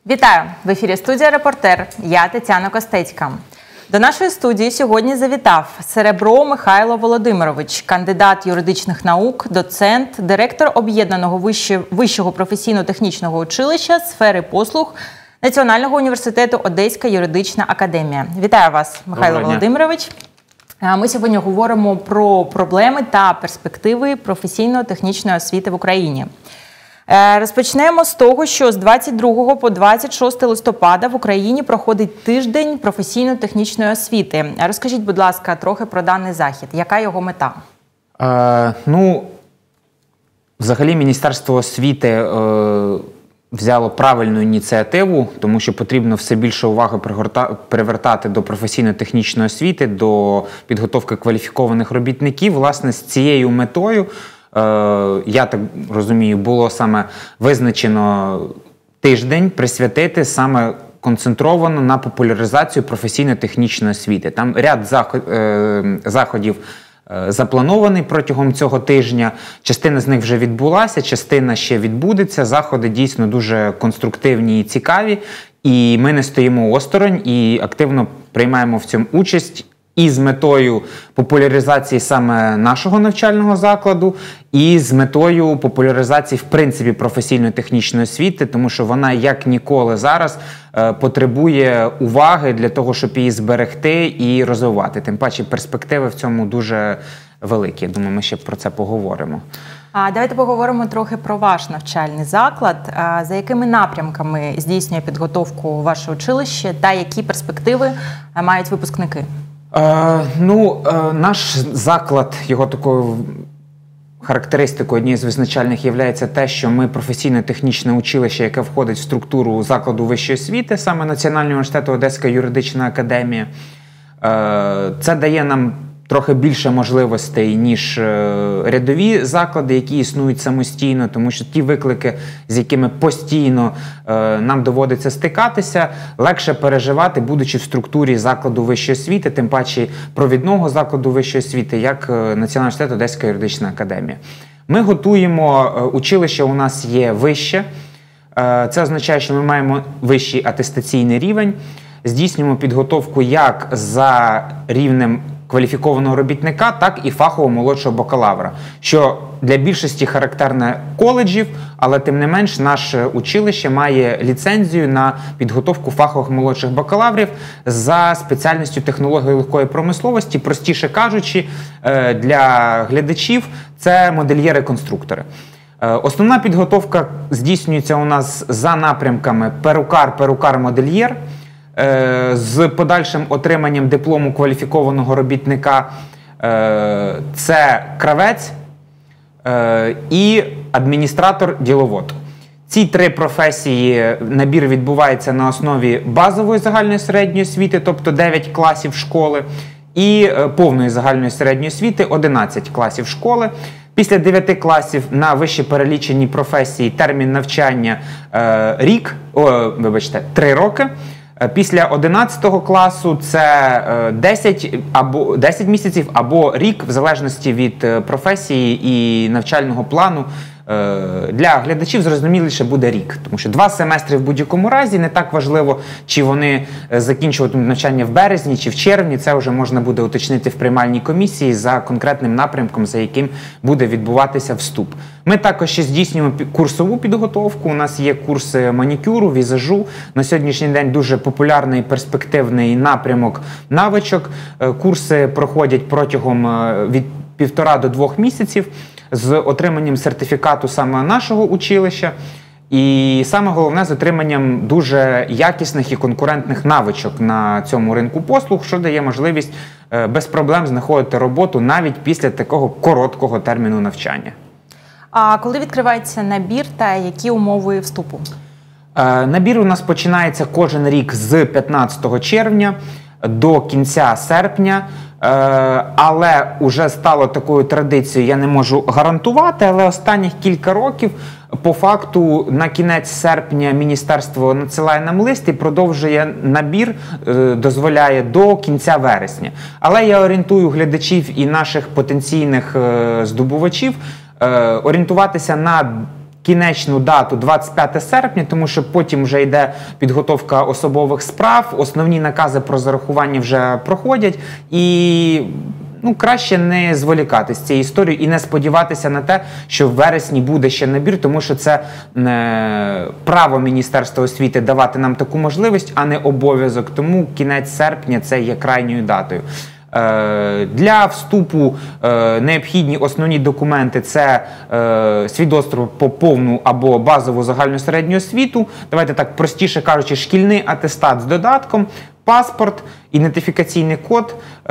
Вітаю! В ефірі студія «Репортер». Я Тетяна Костецька. До нашої студії сьогодні завітав Серебро Михайло Володимирович, кандидат юридичних наук, доцент, директор Об'єднаного вищого професійно-технічного училища сфери послуг Національного університету Одеська юридична академія. Вітаю вас, Михайло Володимирович. Ми сьогодні говоримо про проблеми та перспективи професійно-технічної освіти в Україні. Розпочнемо з того, що з 22 по 26 листопада в Україні проходить тиждень професійно-технічної освіти. Розкажіть, будь ласка, трохи про даний захід. Яка його мета? Взагалі Міністерство освіти взяло правильну ініціативу, тому що потрібно все більше уваги привертати до професійно-технічної освіти, до підготовки кваліфікованих робітників. Власне, з цією метою, я так розумію, було саме визначено тиждень присвятити саме концентровано на популяризацію професійно-технічної освіти. Там ряд заходів запланований протягом цього тижня. Частина з них вже відбулася, частина ще відбудеться. Заходи дійсно дуже конструктивні і цікаві. І ми не стоїмо осторонь і активно приймаємо в цьому участь. І з метою популяризації саме нашого навчального закладу, і з метою популяризації, в принципі, професійно-технічної освіти, тому що вона, як ніколи зараз, потребує уваги для того, щоб її зберегти і розвивати. Тим паче перспективи в цьому дуже великі. Я думаю, ми ще про це поговоримо. Давайте поговоримо трохи про ваш навчальний заклад. За якими напрямками здійснює підготовку ваше училище та які перспективи мають випускники? Наш заклад, його такою характеристикою однією з визначальних є те, що ми професійно-технічне училище, яке входить в структуру закладу вищої освіти, саме Національного університету Одеська юридична академія. Це дає нам трохи більше можливостей, ніж рядові заклади, які існують самостійно, тому що ті виклики, з якими постійно нам доводиться стикатися, легше переживати, будучи в структурі закладу вищої освіти, тим паче провідного закладу вищої освіти, як Національний університет Одеська юридична академія. Ми готуємо, училище у нас є вище, це означає, що ми маємо вищий атестаційний рівень, здійснюємо підготовку як за рівнем кваліфікованого робітника, так і фахового молодшого бакалавра, що для більшості характерне коледжів, але тим не менш наше училище має ліцензію на підготовку фахових молодших бакалаврів за спеціальністю технології легкої промисловості, простіше кажучи, для глядачів це модельєри-конструктори. Основна підготовка здійснюється у нас за напрямками перукар, перукар-модельєр, з подальшим отриманням диплому кваліфікованого робітника це кравець і адміністратор-діловод. Ці три професії набір відбувається на основі базової загальної середньої освіти, тобто 9 класів школи, і повної загальної середньої освіти 11 класів школи. Після 9 класів на вище перелічені професії термін навчання 3 роки. Після 11 класу це 10 місяців або рік, в залежності від професії і навчального плану. Для глядачів зрозуміліше буде рік, тому що 2 семестри в будь-якому разі, не так важливо, чи вони закінчуватимуть навчання в березні чи в червні, це вже можна буде уточнити в приймальній комісії за конкретним напрямком, за яким буде відбуватися вступ. Ми також ще здійснюємо курсову підготовку, у нас є курси манікюру, візажу, на сьогоднішній день дуже популярний перспективний напрямок навичок. Курси проходять протягом від 1,5 до 2 місяців, з отриманням сертифікату саме нашого училища і саме головне з отриманням дуже якісних і конкурентних навичок на цьому ринку послуг, що дає можливість без проблем знаходити роботу навіть після такого короткого терміну навчання. А коли відкривається набір та які умови вступу? Набір у нас починається кожен рік з 15 червня до кінця серпня. Але вже стало такою традицією, я не можу гарантувати, але останніх кілька років, по факту, на кінець серпня міністерство надсилає нам лист і продовжує набір, дозволяє до кінця вересня. Але я орієнтую глядачів і наших потенційних здобувачів орієнтуватися на кінечну дату 25 серпня, тому що потім вже йде підготовка особових справ, основні накази про зарахування вже проходять, і краще не зволікати з цією історією і не сподіватися на те, що в вересні буде ще набір, тому що це право Міністерства освіти давати нам таку можливість, а не обов'язок. Тому кінець серпня – це є крайньою датою. Для вступу необхідні основні документи – це свідоцтво по повну або базову загальну середню освіту, давайте так простіше кажучи, шкільний атестат з додатком, паспорт, ідентифікаційний код,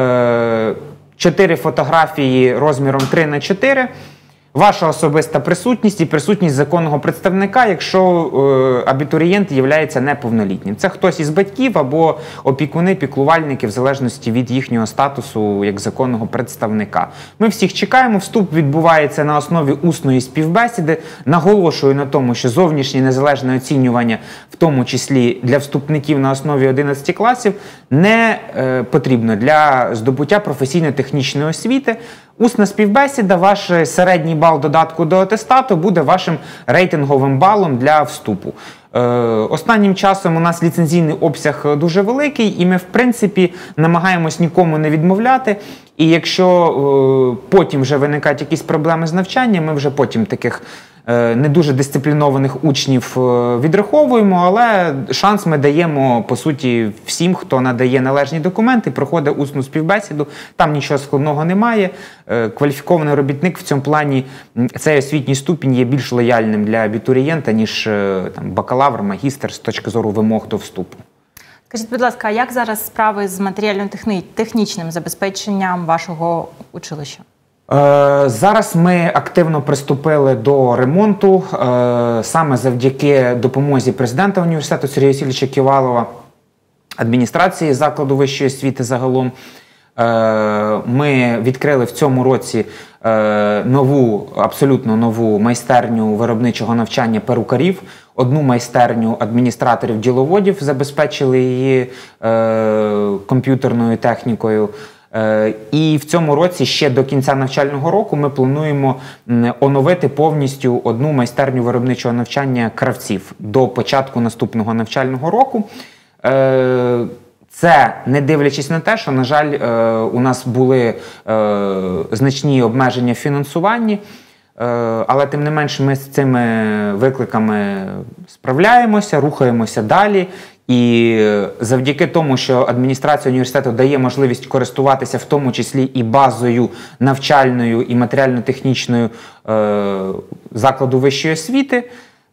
4 фотографії розміром 3х4, ваша особиста присутність і присутність законного представника, якщо абітурієнт є неповнолітнім. Це хтось із батьків або опікуни, піклувальники, в залежності від їхнього статусу як законного представника. Ми всіх чекаємо, вступ відбувається на основі усної співбесіди. Наголошую на тому, що зовнішнє незалежне оцінювання, в тому числі для вступників на основі 11 класів, не потрібно для здобуття професійно-технічної освіти. Усна співбесіда, ваш середній бал додатку до атестату буде вашим рейтинговим балом для вступу. Останнім часом у нас ліцензійний обсяг дуже великий, і ми, в принципі, намагаємось нікому не відмовляти. І якщо потім вже виникають якісь проблеми з навчанням, ми вже потім таких не дуже дисциплінованих учнів відраховуємо, але шанс ми даємо, по суті, всім, хто надає належні документи, проходить усну співбесіду, там нічого складного немає. Кваліфікований робітник в цьому плані, цей освітній ступінь є більш лояльним для абітурієнта, ніж бакалавр, магістр з точки зору вимог до вступу. Скажіть, будь ласка, а як зараз справи з матеріально-технічним забезпеченням вашого училища? Зараз ми активно приступили до ремонту, саме завдяки допомозі президента університету Сергія Васильовича Ківалова, адміністрації закладу вищої освіти загалом. Ми відкрили в цьому році абсолютно нову майстерню виробничого навчання перукарів, одну майстерню адміністраторів-діловодів, забезпечили її комп'ютерною технікою. І в цьому році, ще до кінця навчального року, ми плануємо оновити повністю одну майстерню виробничого навчання кравців до початку наступного навчального року. Це не дивлячись на те, що, на жаль, у нас були значні обмеження в фінансуванні, але тим не менш ми з цими викликами справляємося, рухаємося далі. І завдяки тому, що адміністрація університету дає можливість користуватися в тому числі і базою навчальною і матеріально-технічною закладу вищої освіти,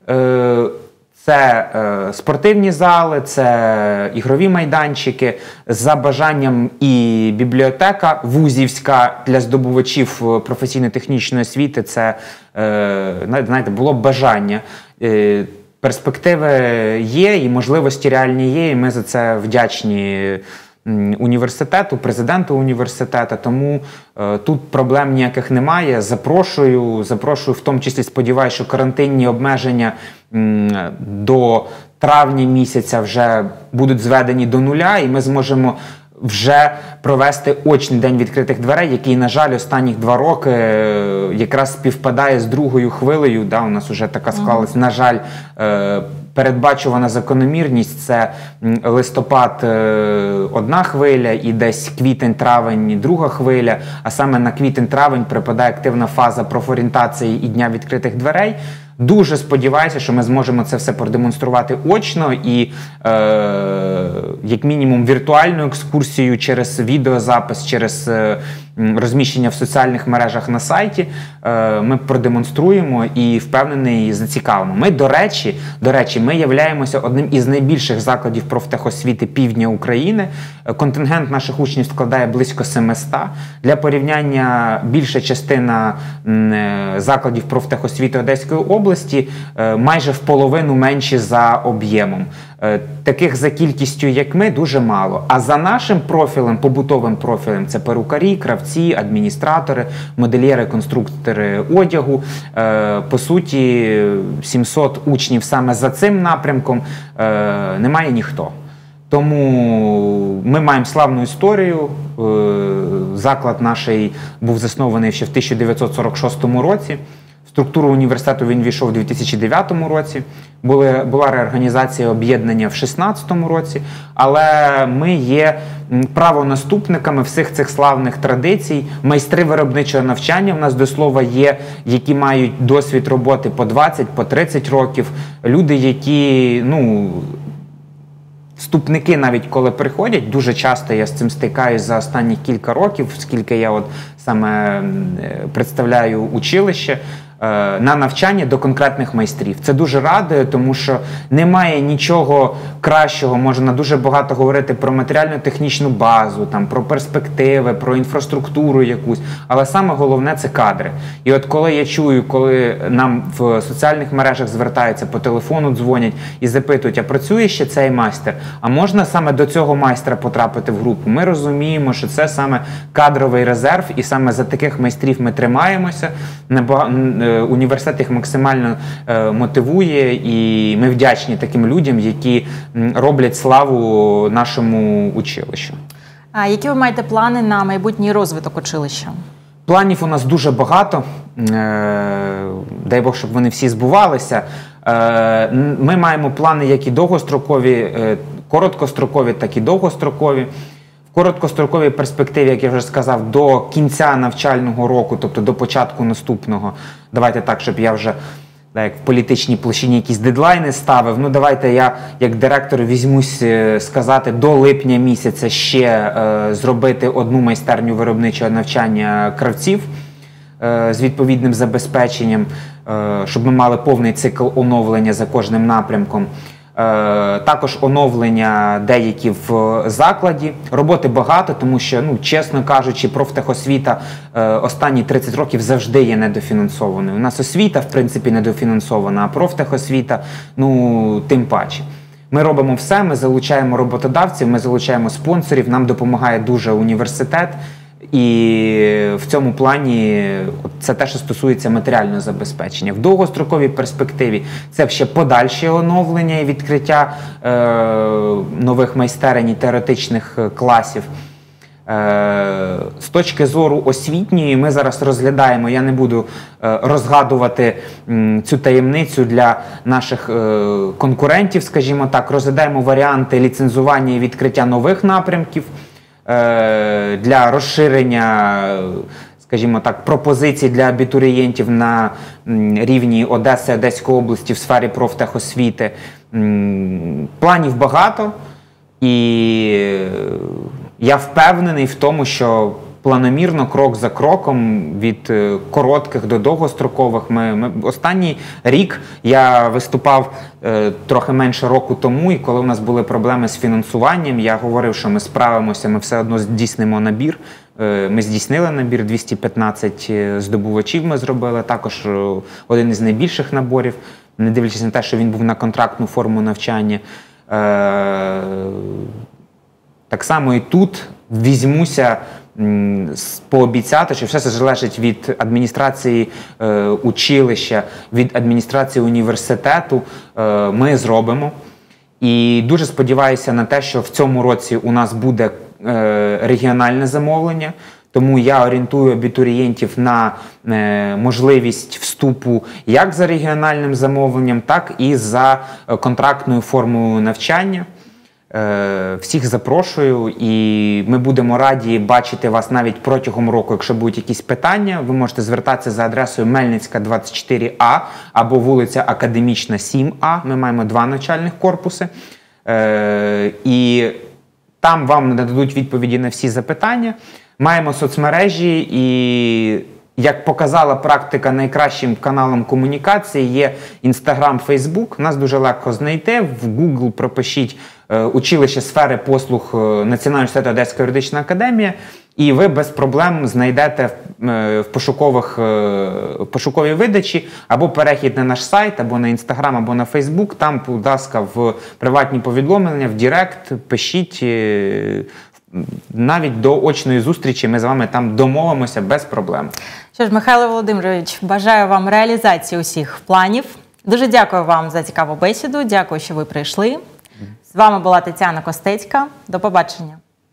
це спортивні зали, це ігрові майданчики, за бажанням і бібліотека вузівська для здобувачів професійно-технічної освіти, це, знаєте, було б бажання. Перспективи є і можливості реальні є, і ми за це вдячні університету, президенту університету, тому тут проблем ніяких немає. Запрошую, в тому числі сподіваюся, що карантинні обмеження до травня місяця вже будуть зведені до нуля, і ми зможемо вже провести очний день відкритих дверей, який, на жаль, останніх 2 роки якраз співпадає з другою хвилею. Да, у нас вже така склалась, на жаль, передбачувана закономірність. Це листопад – одна хвиля і десь квітень-травень – друга хвиля, а саме на квітень-травень припадає активна фаза профорієнтації і Дня відкритих дверей. Дуже сподіваюся, що ми зможемо це все продемонструвати очно і, як мінімум, віртуальну екскурсію через відеозапис, через розміщення в соціальних мережах на сайті ми продемонструємо і, впевнений, зацікавимо. Ми, до речі, ми являємося одним із найбільших закладів профтехосвіти півдня України. Контингент наших учнів складає близько 700. Для порівняння, більша частина закладів профтехосвіти Одеської області майже в половину менші за об'ємом. Таких за кількістю, як ми, дуже мало. А за нашим профілем, побутовим профілем, це перукарі, кравці, адміністратори, модельєри, конструктори одягу. По суті, 700 учнів саме за цим напрямком немає ніхто. Тому ми маємо славну історію Заклад наш був заснований ще в 1946 році. В структуру університету він війшов у 2009 році. Була реорганізація об'єднання в 2016 році, але ми є правонаступниками всіх цих славних традицій. Майстри виробничого навчання в нас, до слова, є, які мають досвід роботи по 20, по 30 років. Люди, які, вступники навіть коли приходять, дуже часто я з цим стикаюсь за останні кілька років, оскільки я саме представляю училище, на навчання до конкретних майстрів. Це дуже радує, тому що немає нічого кращого, можна дуже багато говорити про матеріально-технічну базу, про перспективи, про інфраструктуру якусь, але саме головне – це кадри. І от коли я чую, коли нам в соціальних мережах звертаються, по телефону дзвонять і запитують, а працює ще цей майстер, а можна саме до цього майстра потрапити в групу? Ми розуміємо, що це саме кадровий резерв, і саме за таких майстрів ми тримаємося. Університет їх максимально мотивує, і ми вдячні таким людям, які роблять славу нашому училищу. А які ви маєте плани на майбутній розвиток училища? Планів у нас дуже багато. Дай Бог, щоб вони всі збувалися. Ми маємо плани як і довгострокові, короткострокові, так і довгострокові. В короткостроковій перспективі, як я вже сказав, до кінця навчального року, тобто до початку наступного, давайте так, щоб я вже як в політичній площині якісь дедлайни ставив, давайте я як директор візьмусь сказати, до липня місяця ще зробити одну майстерню виробничого навчання кравців з відповідним забезпеченням, щоб ми мали повний цикл оновлення за кожним напрямком. Також оновлення деякі в закладі. Роботи багато, тому що, чесно кажучи, профтехосвіта останні 30 років завжди є недофінансованою. У нас освіта, в принципі, недофінансована, а профтехосвіта, тим паче. Ми робимо все, ми залучаємо роботодавців, ми залучаємо спонсорів, нам допомагає дуже університет. І в цьому плані це те, що стосується матеріального забезпечення. В довгостроковій перспективі це ще подальше оновлення і відкриття нових майстерень і теоретичних класів. З точки зору освітньої ми зараз розглядаємо, я не буду розгадувати цю таємницю для наших конкурентів, скажімо так, розглядаємо варіанти ліцензування і відкриття нових напрямків, для розширення, скажімо так, пропозицій для абітурієнтів на рівні Одеси, Одеської області в сфері профтехосвіти. Планів багато, і я впевнений в тому, що планомірно, крок за кроком, від коротких до довгострокових. Останній рік я виступав трохи менше року тому, і коли у нас були проблеми з фінансуванням, я говорив, що ми справимося, ми все одно здійснимо набір. Ми здійснили набір, 215 здобувачів ми зробили, також один із найбільших наборів, не дивлячись на те, що він був на контрактну форму навчання. Так само і тут візьмуся пообіцяти, що все це залежить від адміністрації училища, від адміністрації університету, ми зробимо. І дуже сподіваюся на те, що в цьому році у нас буде регіональне замовлення, тому я орієнтую абітурієнтів на можливість вступу як за регіональним замовленням, так і за контрактною формою навчання. Всіх запрошую, і ми будемо раді бачити вас навіть протягом року. Якщо будуть якісь питання, ви можете звертатися за адресою Мельницька, 24А або вулиця Академічна, 7А. Ми маємо 2 навчальних корпуси. І там вам нададуть відповіді на всі запитання. Маємо соцмережі, і, як показала практика, найкращим каналом комунікації є Instagram, Facebook. Нас дуже легко знайти. В Google пропишіть училище сфери послуг Національного університету Одеська юридична академія, і ви без проблем знайдете в пошуковій видачі або перехід на наш сайт, або на Instagram, або на Facebook. Там, будь ласка, в приватні повідомлення, в Директ пишіть. Навіть до очної зустрічі ми з вами там домовимося без проблем. Що ж, Михайло Володимирович, бажаю вам реалізації усіх планів. Дуже дякую вам за цікаву бесіду. Дякую, що ви прийшли. З вами була Тетяна Костецька. До побачення.